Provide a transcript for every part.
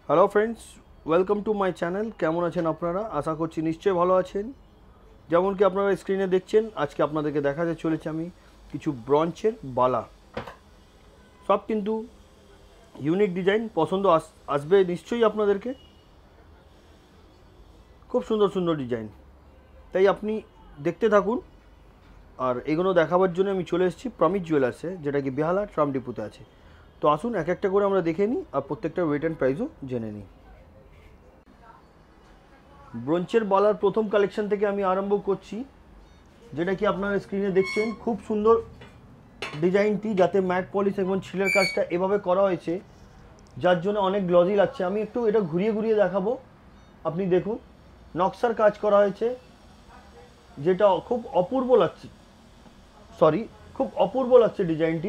Hello friends, welcome to my channel. কেমন আছেন আপনারা? আশা করছি নিশ্চয়ই ভালো আছেন। যেমন কি আপনারা স্ক্রিনে দেখছেন, আজকে আপনাদেরকে দেখাতে চলেছি আমি কিছু ব্রঞ্চের বালা। সব কিন্তু ইউনিক ডিজাইন, পছন্দ আসবে নিশ্চয়ই আপনাদেরকে। খুব সুন্দর সুন্দর ডিজাইন, তাই আপনি দেখতে থাকুন। আর এগুলো দেখাবার জন্য আমি চলে এসেছি প্রমিত জুয়েলার্সে, যেটা কি বেহালা ট্রাম ডিপুতে আছে। তো আসুন এক একটা করে আমরা দেখে নিই আর প্রত্যেকটা ওয়েট অ্যান্ড প্রাইসও জেনে নিই। ব্রোঞ্চের বালার প্রথম কালেকশন থেকে আমি আরম্ভ করছি, যেটা কি আপনারা স্ক্রিনে দেখছেন। খুব সুন্দর ডিজাইনটি, যাতে ম্যাট পলিশ এবং ছিলের কাজটা এভাবে করা হয়েছে, যার জন্য অনেক গ্লজি লাগছে। আমি একটু এটা ঘুরিয়ে ঘুরিয়ে দেখাবো, আপনি দেখুন। নকশার কাজ করা হয়েছে, যেটা খুব অপূর্ব লাগছে, খুব অপূর্ব লাগছে ডিজাইনটি।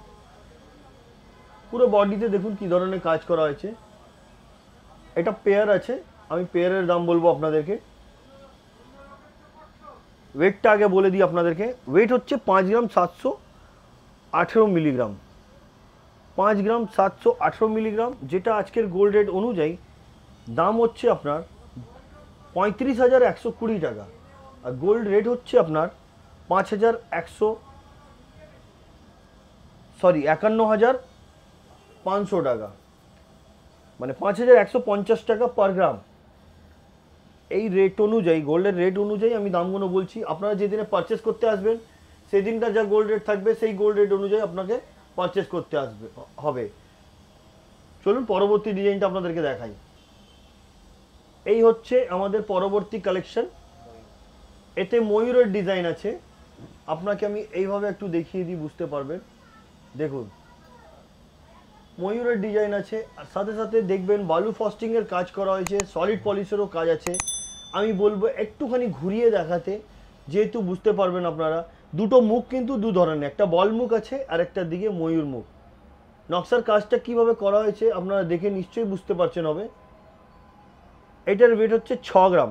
পুরো বডিতে দেখুন কি ধরনের কাজ করা হয়েছে। এটা পেয়ার আছে, আমি পেয়ারের দাম বলবো আপনাদেরকে। ওয়েটটা আগে বলে দিই আপনাদেরকে। ওয়েট হচ্ছে 5 গ্রাম 718 মিলিগ্রাম। 5 গ্রাম 718 মিলিগ্রাম, যেটা আজকের গোল্ড রেট অনুযায়ী দাম হচ্ছে আপনার 35,120 টাকা। আর গোল্ড রেট হচ্ছে আপনার 51,500 টাকা, মানে 5,150 টাকা পার গ্রাম। এই রেট অনুযায়ী, গোল্ডের রেট অনুযায়ী আমি দামগুলো বলছি। আপনারা যেদিনে পারচেস করতে আসবেন, সেদিনটা যা গোল্ড রেট থাকবে, সেই গোল্ড রেট অনুযায়ী আপনাকে পারচেস করতে হবে। চলুন পরবর্তী ডিজাইনটা আপনাদেরকে দেখাই। এই হচ্ছে আমাদের পরবর্তী কালেকশন। এতে ময়ূরের ডিজাইন আছে। আপনাকে আমি এইভাবে একটু দেখিয়ে দিই, বুঝতে পারবেন। দেখুন, ময়ূরের ডিজাইন আছে, আর সাথে সাথে দেখবেন বালু ফস্টিংয়ের কাজ করা হয়েছে, সলিড পলিশেরও কাজ আছে। আমি বলবো একটুখানি ঘুরিয়ে দেখাতে, যেহেতু বুঝতে পারবেন আপনারা। দুটো মুখ কিন্তু দু ধরনের, একটা বল মুখ আছে আর একটা দিকে ময়ূর মুখ। নকশার কাজটা কিভাবে করা হয়েছে আপনারা দেখে নিশ্চয়ই বুঝতে পারছেন হবে। এটার ওয়েট হচ্ছে 6 গ্রাম।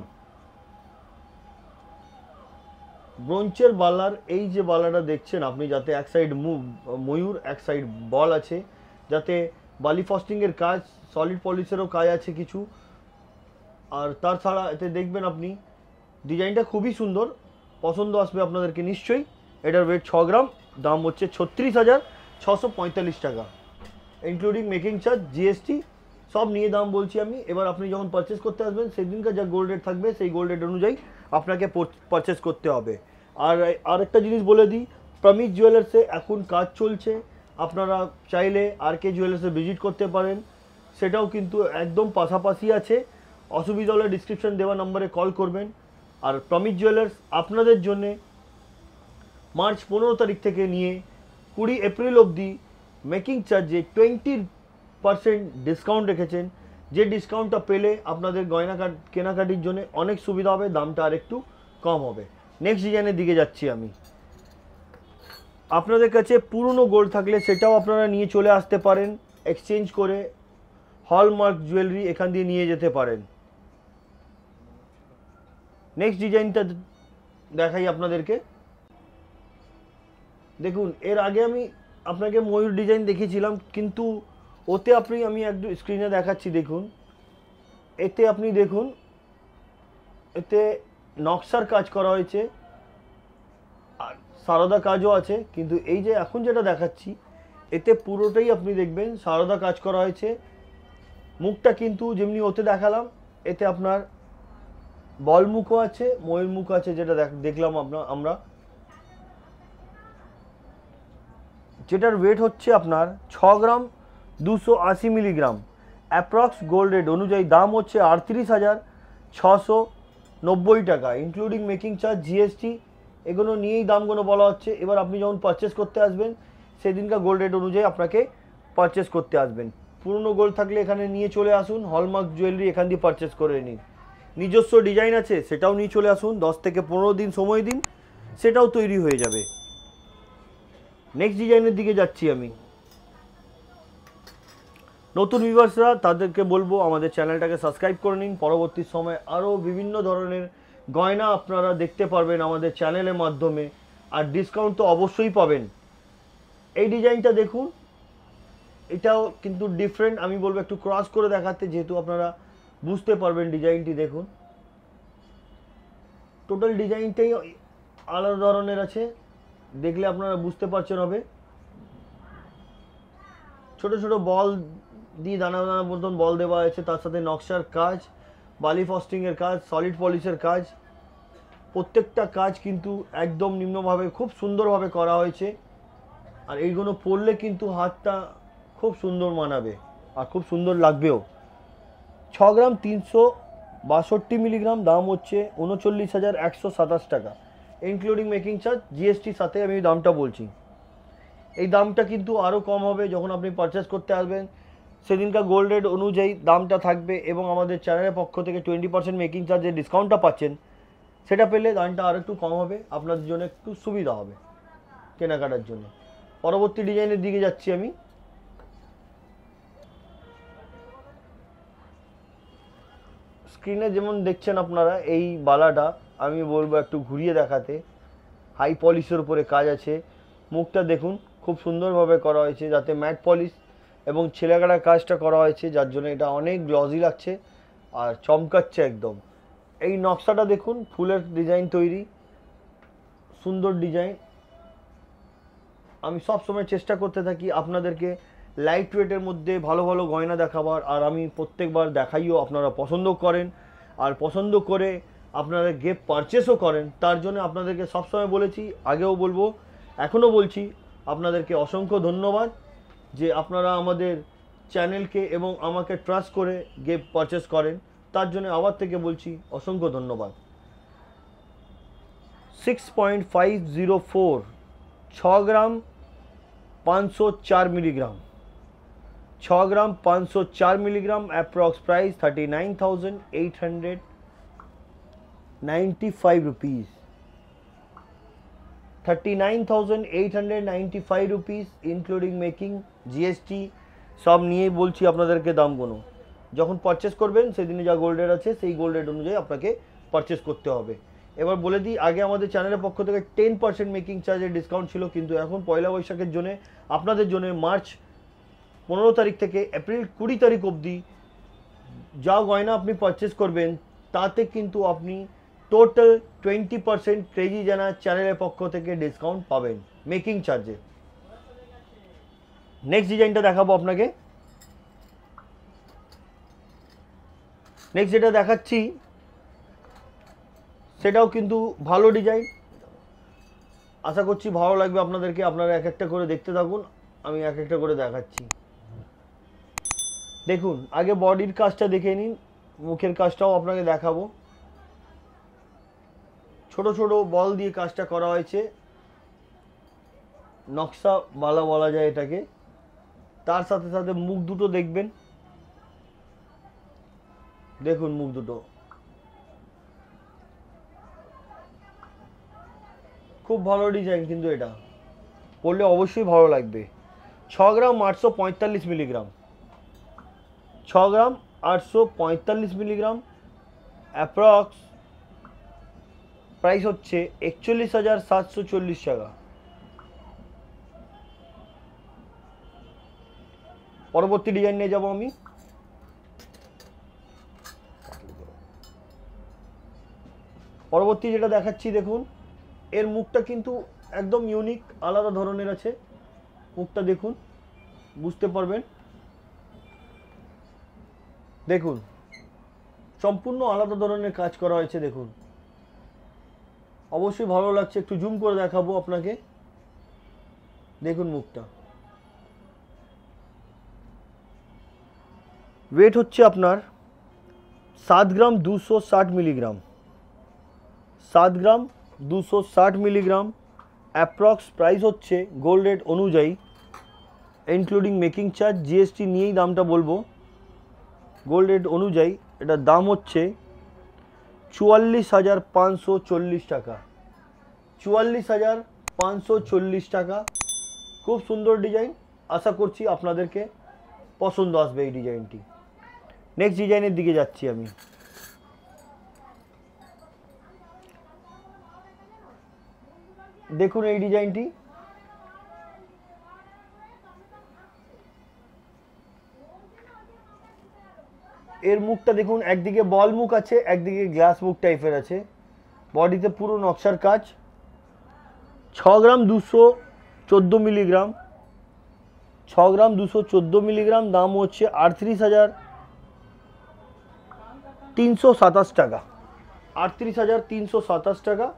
ব্রোঞ্চের বালার এই যে বালাটা দেখছেন আপনি, যাতে এক সাইড ময়ূর, এক সাইড বল আছে, যাতে বালি ফস্টিংয়ের কাজ, সলিড পলিশেরও কাজ আছে কিছু। আর তাছাড়া এতে দেখবেন আপনি ডিজাইনটা খুবই সুন্দর, পছন্দ আসবে আপনাদেরকে নিশ্চয়ই। এটার ওয়েট 6 গ্রাম, দাম হচ্ছে 36,645 টাকা, ইনক্লুডিং মেকিং চার্জ, জিএসটি সব নিয়ে দাম বলছি আমি। এবার আপনি যখন পারচেস করতে আসবেন, সেদিনকার যা গোল্ড রেট থাকবে, সেই গোল্ড রেট অনুযায়ী আপনাকে পারচেস করতে হবে। আর আরেকটা জিনিস বলে দিই, প্রমিত জুয়েলার্সে এখন কাজ চলছে। আপনারা চাইলে আর.কে জুয়েলার্সে ভিজিট করতে পারেন, সেটাও কিন্তু একদম পাশাপাশি আছে। অসুবিধা হলে ডিসক্রিপশন দেওয়া নম্বরে কল করবেন। আর প্রমিত জুয়েলার্স আপনাদের জন্যে মার্চ 15 তারিখ থেকে নিয়ে 20 এপ্রিল অবধি মেকিং চার্জে 20% ডিসকাউন্ট রেখেছেন। যে ডিসকাউন্টটা পেলে আপনাদের গয়না কেনাকাটির জন্য অনেক সুবিধা হবে, দামটা আর একটু কম হবে। নেক্সট ডিজাইনের দিকে যাচ্ছি আমি। আপনাদের কাছে পুরনো গোল্ড থাকলে সেটাও আপনারা নিয়ে চলে আসতে পারেন, এক্সচেঞ্জ করে হলমার্ক জুয়েলারি এখান দিয়ে নিয়ে যেতে পারেন। নেক্সট ডিজাইনটা দেখাই আপনাদেরকে। দেখুন, এর আগে আমি আপনাকে ময়ূর ডিজাইন দেখিয়েছিলাম, কিন্তু ওতে আমি একটু স্ক্রিনে দেখাচ্ছি। দেখুন, এতে আপনি দেখুন, এতে নকশার কাজ করা হয়েছে আর সারদা কাজও আছে। কিন্তু এই যে এখন যেটা দেখাচ্ছি, এতে পুরোটাই আপনি দেখবেন সারদা কাজ করা হয়েছে। মুখটা কিন্তু যেমনি ওতে দেখালাম, এতে আপনার বল মুখও আছে, ময়ূর মুখ আছে, যেটা দেখলাম আমরা। যেটার ওয়েট হচ্ছে আপনার 6 gram 280 milligram. Approx gold rate অনুযায়ী দাম হচ্ছে 38,690 টাকা, ইনক্লুডিং মেকিং চার্জ, জিএসটি এগুলো নিয়েই দামগুলো বলা হচ্ছে। এবার আপনি যখন পারচেস করতে আসবেন, সেদিনকার গোল্ড রেট অনুযায়ী আপনাকে পারচেস করতে আসবেন। পুরনো গোল্ড থাকলে এখানে নিয়ে চলে আসুন, হলমার্ক জুয়েলারি এখান দিয়ে পারচেস করে নিন। নিজস্ব ডিজাইন আছে, সেটাও নিয়ে চলে আসুন। 10 থেকে 15 দিন সময় দিন, সেটাও তৈরি হয়ে যাবে। নেক্সট ডিজাইনের দিকে যাচ্ছি আমি। নতুন ভিউয়ার্সরা, তাদেরকে বলবো আমাদের চ্যানেলটাকে সাবস্ক্রাইব করে নিন। পরবর্তী সময় আরও বিভিন্ন ধরনের গয়না আপনারা দেখতে পারবেন আমাদের চ্যানেলের মাধ্যমে, আর ডিসকাউন্ট তো অবশ্যই পাবেন। এই ডিজাইনটা দেখুন, এটাও কিন্তু ডিফারেন্ট, আমি বলবো একটু ক্রস করে দেখাতে, যেহেতু আপনারা বুঝতে পারবেন ডিজাইনটি। দেখুন টোটাল ডিজাইনটাই আলাদা ধরনের আছে, দেখলে আপনারা বুঝতে পারছেন হবে। ছোট ছোট বল দিয়ে দানা দানা মতন বল দেওয়া আছে, তার সাথে নকশার কাজ, বালি ফস্টিংয়ের কাজ, সলিড পলিশের কাজ, প্রত্যেকটা কাজ কিন্তু একদম নিম্নভাবে খুব সুন্দরভাবে করা হয়েছে। আর এইগুলো পরলে কিন্তু হাতটা খুব সুন্দর মানাবে আর খুব সুন্দর লাগবেও। 6 গ্রাম 362 মিলিগ্রাম, দাম হচ্ছে 39,127 টাকা, ইনক্লুডিং মেকিং চার্জ, জিএসটির সাথে আমি দামটা বলছি। এই দামটা কিন্তু আরও কম হবে যখন আপনি পারচেস করতে আসবেন, সেদিনকার গোল্ড রেট অনুযায়ী দামটা থাকবে, এবং আমাদের চ্যানেলের পক্ষ থেকে 20% মেকিং চার্জের ডিসকাউন্টটা পাচ্ছেন, সেটা পেলে দামটা আরও একটু কম হবে, আপনাদের জন্য একটু সুবিধা হবে কেনাকাটার জন্য। পরবর্তী ডিজাইনের দিকে যাচ্ছি আমি। স্ক্রিনে যেমন দেখছেন আপনারা, এই বালাটা আমি বলবো একটু ঘুরিয়ে দেখাতে। হাই পলিশের উপরে কাজ আছে, মুখটা দেখুন খুব সুন্দরভাবে করা হয়েছে, যাতে ম্যাট পলিশ এবং ছেলেকাটা কাজটা করা হয়েছে, যার জন্য এটা অনেক গ্লজি লাগছে আর চমকাচ্ছে একদম। এই নকশাটা দেখুন, ফুলের ডিজাইন তৈরি, সুন্দর ডিজাইন। আমি সব সময় চেষ্টা করতে থাকি আপনাদেরকে লাইট ওয়েটের মধ্যে ভালো ভালো গয়না দেখাবার, আর আমি প্রত্যেকবার দেখাইও, আপনারা পছন্দ করেন, আর পছন্দ করে আপনারা গিফট পারচেসও করেন। তার জন্য আপনাদেরকে সবসময় বলেছি, আগেও বলবো, এখনও বলছি, আপনাদেরকে অসংখ্য ধন্যবাদ যে আপনারা আমাদের চ্যানেলকে এবং আমাকে ট্রাস্ট করে গিফট পারচেস করেন। তার জন্য আবার থেকে বলছি অসংখ্য ধন্যবাদ। 6.504, 6 gram 504 milligram, 6 gram 504 milligram, approx price 39,895 rupees, 39,895 rupees, including making, GST সব নিয়েই বলছি আপনাদেরকে দামগুলো। যখন পারচেস করবেন সেদিনে যা গোল্ড রেট আছে সেই গোল্ড রেট অনুযায়ী আপনাকে পারচেস করতে হবে। এবার বলে দিই, আগে আমাদের চ্যানেলের পক্ষ থেকে 10% মেকিং চার্জের ডিসকাউন্ট ছিল, কিন্তু এখন পয়লা বৈশাখের জন্য আপনাদের জন্য মার্চ 15 তারিখ থেকে এপ্রিল 20 তারিখ অবধি যা গয়না আপনি পারচেস করবেন, তাতে কিন্তু আপনি টোটাল 20% ক্রেজি জানা চ্যানেলের পক্ষ থেকে ডিসকাউন্ট পাবেন মেকিং চার্জে। নেক্সট ডিজাইনটা দেখাবো আপনাকে। নেক্সট যেটা দেখাচ্ছি সেটাও কিন্তু ভালো ডিজাইন, আশা করছি ভালো লাগবে আপনাদেরকে। আপনারা এক একটা করে দেখতে থাকুন, আমি এক একটা করে দেখাচ্ছি। দেখুন, আগে বডির কাজটা দেখে নিন, মুখের কাজটাও আপনাকে দেখাবো। ছোট ছোট বল দিয়ে কাজটা করা হয়েছে, নকশা বালা বলা যায় এটাকে। তার সাথে সাথে মুখ দুটো দেখবেন, দেখুন মুখ দুটো খুব ভালো ডিজাইন, কিন্তু এটা পরলে অবশ্যই ভালো লাগবে। 6 gram 845 milligram, 6 gram 845 milligram, approx price হচ্ছে 41,740 টাকা। পরবর্তী ডিজাইন নিয়ে যাব আমি। পরবর্তী যেটা দেখাচ্ছি দেখুন, এর মুখটা কিন্তু একদম ইউনিক, আলাদা ধরনের আছে। মুখটা দেখুন, বুঝতে পারবেন। দেখুন সম্পূর্ণ আলাদা ধরনের কাজ করা হয়েছে, দেখুন অবশ্যই ভালো লাগছে। একটু জুম করে দেখাবো আপনাকে, দেখুন মুখটা। ওয়েট হচ্ছে আপনার 7 gram 260 milligram, 7 gram 260 milligram, approx price হচ্ছে গোল্ড রেট অনুযায়ী, ইনক্লুডিং মেকিং চার্জ, জিএসটি নিয়েই দামটা বলবো। গোল্ড রেট অনুযায়ী এটার দাম হচ্ছে 44,540 টাকা, 44,540 টাকা। খুব সুন্দর ডিজাইন, আশা করছি আপনাদেরকে পছন্দ আসবে এই ডিজাইনটি। নেক্সট ডিজাইনের দিকে যাচ্ছি আমি। দেখুন এই ডিজাইনটি, এর মুখটা দেখুন, একদিকে বল মুখ আছে, একদিকে গ্লাস মুখ টাইপের আছে। বডিতে পুরো নকশার কাজ। 6 গ্রাম 214 মিলিগ্রাম, 6 গ্রাম 214 মিলিগ্রাম। দাম হচ্ছে 38,327 টাকা, 38,327 টাকা।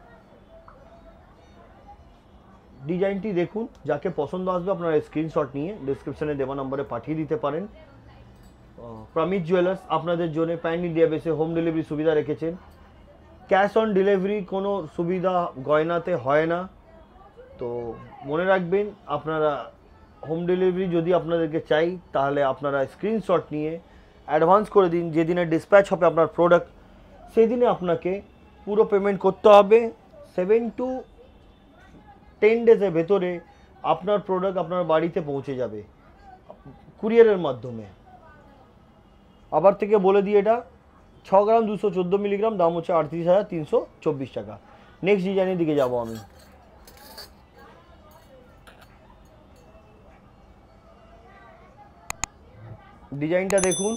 ডিজাইনটি দেখুন, যাকে পছন্দ আসবে আপনারা স্ক্রিনশট নিয়ে ডেসক্রিপশনে দেওয়া নম্বরে পাঠিয়ে দিতে পারেন। প্রমিত জুয়েলার্স আপনাদের জন্য প্যান ইন্ডিয়া বেসে হোম ডেলিভারি সুবিধা রেখেছেন। ক্যাশ অন ডেলিভারি কোনো সুবিধা গয়নাতে হয় না, তো মনে রাখবেন আপনারা হোম ডেলিভারি যদি আপনাদেরকে চাই তাহলে আপনারা স্ক্রিনশট নিয়ে অ্যাডভান্স করে দিন। যেদিনে ডিসপ্যাচ হবে আপনার প্রোডাক্ট সেই দিনে আপনাকে পুরো পেমেন্ট করতে হবে। 7 to 10 ডেজের ভেতরে আপনার প্রোডাক্ট আপনার বাড়িতে পৌঁছে যাবে কুরিয়ারের মাধ্যমে। আবার থেকে বলে দিই, এটা 6 গ্রাম 214 মিলিগ্রাম, দাম হচ্ছে 38,324 টাকা। নেক্সট ডিজাইনের দিকে যাব আমি। ডিজাইনটা দেখুন,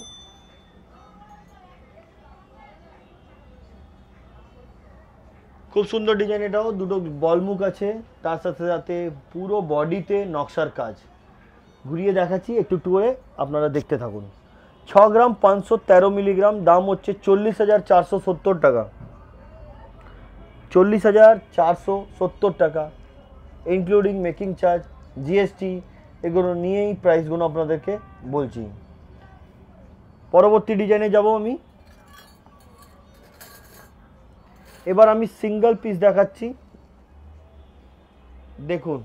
খুব সুন্দর ডিজাইন। এটাও দুটো বলমুখ আছে, তার সাথে সাথে পুরো বডিতে নকশার কাজ। ঘুরিয়ে দেখাচ্ছি, একটু টুয়ে আপনারা দেখতে থাকুন। 6 গ্রাম 513 মিলিগ্রাম, দাম হচ্ছে 40,470 টাকা, 40,470 টাকা ইনক্লুডিং মেকিং চার্জ, জিএসটি এগুলো নিয়েই প্রাইসগুলো আপনাদেরকে বলছি। পরবর্তী ডিজাইনে যাব আমি। এবার আমি সিঙ্গেল পিস দেখাচ্ছি, দেখুন।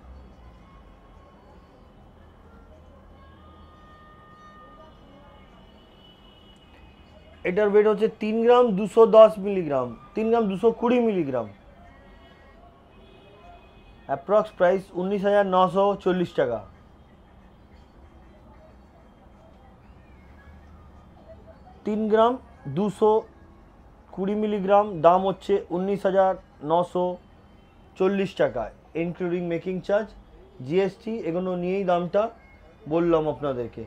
এটার ওয়েট হচ্ছে 3 gram 210 milligram, 3 gram 220 milligram. Approx price 19,940 টাকা। তিন গ্রাম 220 মিলিগ্রাম, দাম হচ্ছে 19,940 টাকা ইনক্লুডিং মেকিং চার্জ, জিএসটি এগুলো নিয়েই দামটা বললাম আপনাদেরকে।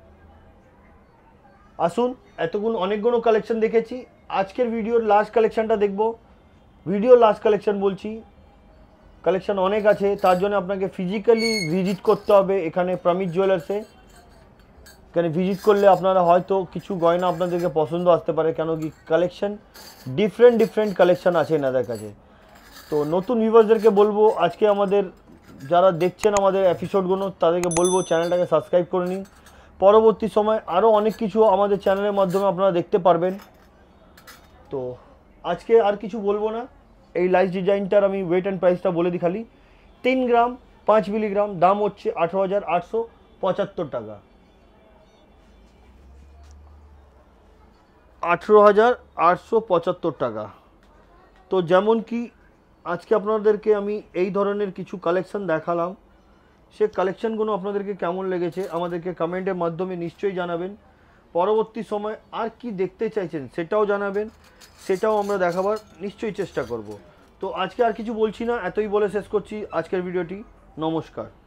আসুন, এতক্ষণ অনেকগুলো কালেকশন দেখেছি, আজকের ভিডিওর লাস্ট কালেকশনটা দেখব। ভিডিও লাস্ট কালেকশন বলছি, কালেকশন অনেক আছে, তার জন্য আপনাকে ফিজিক্যালি ভিজিট করতে হবে এখানে প্রমিত জুয়েলার্সে। এখানে ভিজিট করলে আপনারা হয়তো কিছু গয়না আপনাদেরকে পছন্দ আসতে পারে, কেন কি কালেকশন ডিফারেন্ট কালেকশন আছে এনাদের কাছে। তো নতুন ভিউয়ার্সদেরকে বলবো, আজকে আমাদের যারা দেখছেন আমাদের এপিসোডগুলো তাদেরকে বলবো চ্যানেলটাকে সাবস্ক্রাইব করে নিন। পরবর্তী সময় আরও অনেক কিছু আমাদের চ্যানেলের মাধ্যমে আপনারা দেখতে পারবেন। তো আজকে আর কিছু বলবো না, এই লাইট ডিজাইনটার আমি ওয়েট অ্যান্ড প্রাইসটা বলে দিই খালি। 3 গ্রাম 5 মিলিগ্রাম, দাম হচ্ছে 18,875 টাকা, 18,875 টাকা। তো যেমন কি আজকে আপনাদেরকে আমি এই ধরনের কিছু কালেকশন দেখালাম, সে কালেকশনগুলো আপনাদেরকে কেমন লেগেছে আমাদেরকে কমেন্টের মাধ্যমে নিশ্চয়ই জানাবেন। পরবর্তী সময় আর কি দেখতে চাইছেন সেটাও জানাবেন, সেটাও আমরা দেখাবার নিশ্চয়ই চেষ্টা করব। তো আজকে আর কিছু বলছি না, এতই বলে শেষ করছি আজকের ভিডিওটি। নমস্কার।